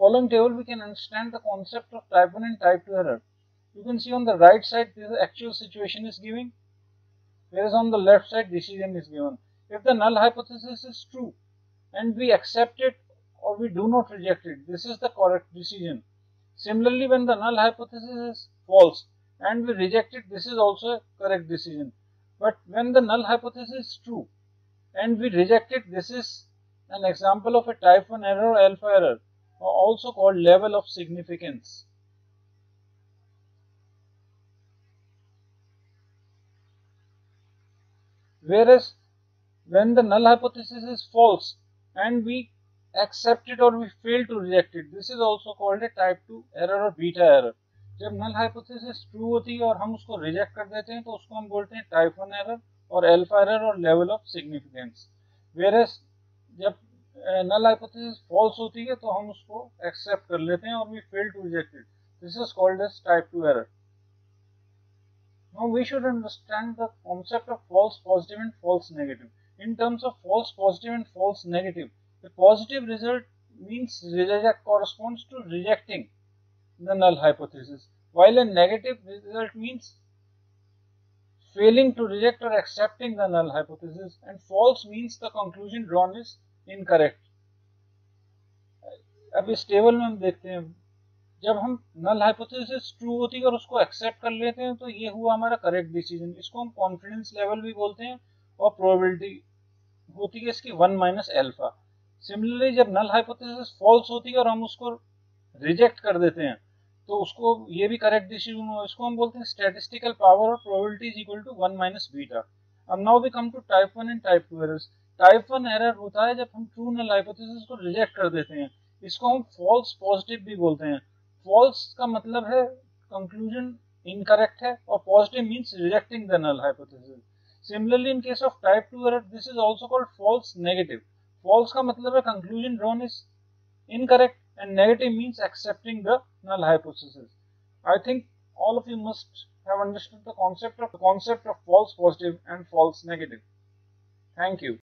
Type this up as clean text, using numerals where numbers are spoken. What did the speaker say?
following table we can understand the concept of type 1 and type 2 error. You can see on the right side the actual situation is given, whereas on the left side decision is given. If the null hypothesis is true and we accept it or we do not reject it, this is the correct decision. Similarly, when the null hypothesis is false and we reject it, this is also a correct decision. But when the null hypothesis is true and we reject it, this is an example of a type 1 error or alpha error, or also called level of significance. Whereas when the null hypothesis is false and we accept it or we fail to reject it, this is also called a type 2 error or beta error. जब null hypothesis true होती है और हम उसको reject कर देते हैं तो उसको हम बोलते हैं type 1 error और alpha error और level of significance. Whereas जब null hypothesis false होती है तो हम उसको accept कर लेते हैं और we fail to reject it. This is called as type 2 error. Now we should understand the concept of false positive and false negative. In terms of false positive and false negative, the positive result means corresponds to rejecting the null hypothesis, while a negative result means failing to reject or accepting the null hypothesis, and false means the conclusion drawn is incorrect. अब इस table में हम देखते हैं, जब हम null hypothesis true होती है और उसको एक्सेप्ट कर लेते हैं तो ये हुआ हमारा करेक्ट डिसीजन. इसको हम कॉन्फिडेंस लेवल भी बोलते हैं और प्रोबेबिलिटी होती है इसकी 1 माइनस एल्फा. सिमिलरली जब नल हाइपोथेसिस फॉल्स होती है और हम उसको रिजेक्ट कर देते हैं तो उसको ये भी करेक्ट डिसीजन हुआ. इसको हम बोलते हैं स्टैटिस्टिकल पावर और probability is equal to 1 minus beta. अब now we come to type 1 and type 2 errors. Type 1 error होता है जब हम ट्रू नल हाइपोथेसिस को रिजेक्ट कर देते हैं. इसको हम फॉल्स पॉजिटिव भी बोलते हैं. फॉल्स का मतलब है कंक्लूजन इनकरेक्ट है और positive means rejecting the null hypothesis. Similarly in case of type 2 error this is also called false negative. False का मतलब है conclusion drawn is incorrect and negative means accepting the null hypothesis. I think all of you must have understood the concept of false positive and false negative. Thank you.